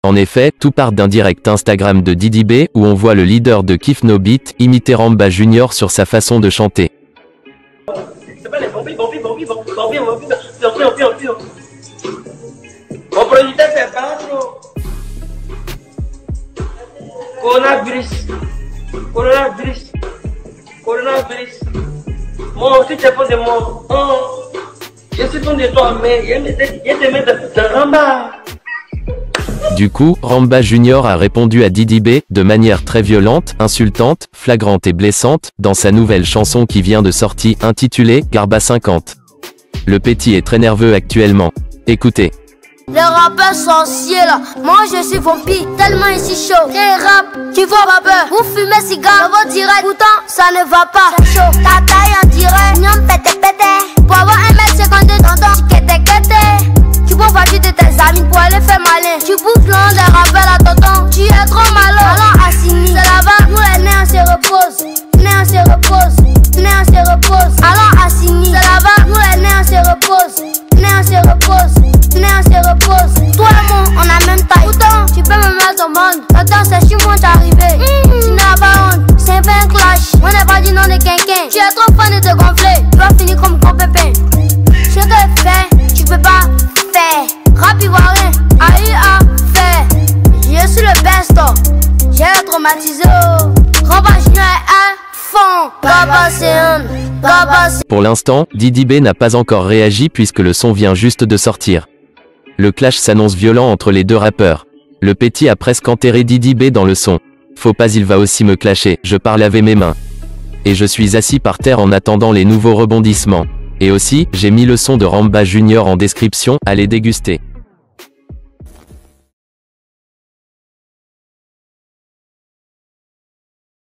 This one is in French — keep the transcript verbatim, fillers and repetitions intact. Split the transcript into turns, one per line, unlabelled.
En effet, tout part d'un direct Instagram de Didi B où on voit le leader de Kiff No Beat imiter Ramba Junior sur sa façon de chanter.
Coronavirus, coronavirus, coronavirus. Moi aussi, tu es pas de moi. Oh, je suis ton de toi, mais je te mets de Ramba.
Du coup, Ramba Junior a répondu à Didi B, de manière très violente, insultante, flagrante et blessante, dans sa nouvelle chanson qui vient de sortir, intitulée « Garba cinquante ». Le petit est très nerveux actuellement. Écoutez.
Les rappeurs sorciers là, moi je suis vampire, tellement ici chaud. J'ai rap, tu vois rappeur, vous fumez cigare, vos direct, pourtant ça ne va pas. C'est chaud, ta taille en direct, nyom pété pété. Pour avoir un mètre cinquante-deux d'entend, kété kété. Tu peux voiture de tes amis pour aller faire malin. Tu bouges l'on des rappeurs là tonton, tu es trop malin. Allons assigner, c'est là-bas, nous les nez on se repose. Nez on se repose, nez on se repose. Allons assigner, c'est là-bas, nous les nez on se repose. Nez on se repose. On se repose. Toi et moi, on a même taille. Pourtant, tu peux me mettre au monde. Attends, c'est chez moi t'arriver. Mmh. Tu n'as pas honte, c'est pas un clash. On n'est pas du nom de quelqu'un. Tu es trop fan de te gonfler. Tu vas finir comme ton pépin. Ce que fais, tu peux pas faire. Rap ivoirien, a eu à faire. Je suis le best. J'ai traumatisé. Ramba Junior est à fond. Garba c'est un. Garba c'est.
Pour l'instant, Didi B n'a pas encore réagi puisque le son vient juste de sortir. Le clash s'annonce violent entre les deux rappeurs. Le petit a presque enterré Didi B dans le son. Faut pas, il va aussi me clasher, je pars laver mes mains. Et je suis assis par terre en attendant les nouveaux rebondissements. Et aussi, j'ai mis le son de Ramba Junior en description, allez déguster.